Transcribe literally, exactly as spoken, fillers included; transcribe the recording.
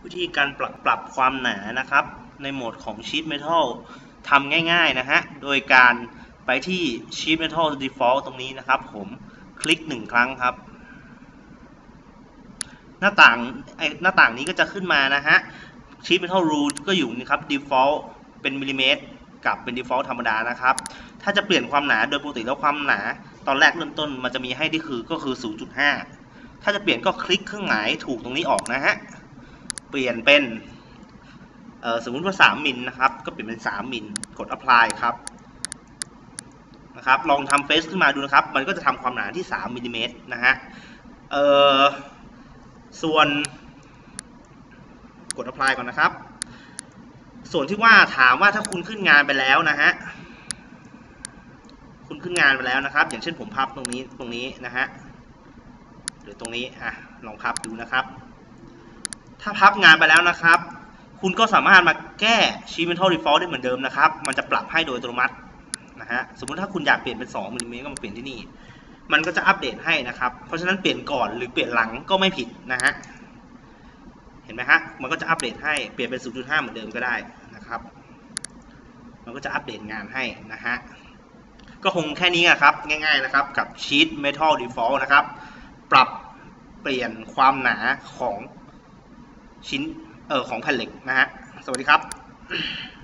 วิธีการปรับปรับความหนานะครับในโหมดของ Sheet Metal ทำง่ายๆนะฮะโดยการไปที่ Sheet Metal Default ตรงนี้นะครับผมคลิกหนึ่งครั้งครับหน้าต่างไอหน้าต่างนี้ก็จะขึ้นมานะฮะ Sheet Metal Rule ก็อยู่นี่ครับ Default เป็นมิลลิเมตรกับเป็น Default ธรรมดานะครับถ้าจะเปลี่ยนความหนาโดยปกติแล้วความหนาตอนแรกเริ่มต้นมันจะมีให้ที่คือก็คือ ศูนย์จุดห้า ถ้าจะเปลี่ยนก็คลิกเครื่องหมายถูกตรงนี้ออกนะฮะเปลี่ยนเป็นสมมุติว่าสามมิลนะครับก็เปลี่ยนเป็นสามมิลกด apply ครับนะครับลองทำเฟซขึ้นมาดูนะครับมันก็จะทำความหนาที่สามมิลลิเมตรนะฮะเอ่อส่วนกด apply ก่อนนะครับส่วนที่ว่าถามว่าถ้าคุณขึ้นงานไปแล้วนะฮะคุณขึ้นงานไปแล้วนะครับอย่างเช่นผมพับตรงนี้ตรงนี้นะฮะหรือตรงนี้อ่ะลองพับดูนะครับถ้าพับงานไปแล้วนะครับคุณก็สามารถมาแก้ Sheet Metal Default ได้เหมือนเดิมนะครับมันจะปรับให้โดยอัตโนมัตินะฮะสมมุติถ้าคุณอยากเปลี่ยนเป็นสองมิลลิเมตรก็มาเปลี่ยนที่นี่มันก็จะอัปเดตให้นะครับเพราะฉะนั้นเปลี่ยนก่อนหรือเปลี่ยนหลังก็ไม่ผิดนะฮะเห็นไหมฮะมันก็จะอัปเดตให้เปลี่ยนเป็น ศูนย์จุดห้า เหมือนเดิมก็ได้นะครับมันก็จะอัปเดตงานให้นะฮะก็คงแค่นี้ครับง่ายๆนะครับกับ Sheet Metal Default นะครับปรับเปลี่ยนความหนาของชิ้นเอ่อของแผ่นเหล็กนะฮะสวัสดีครับ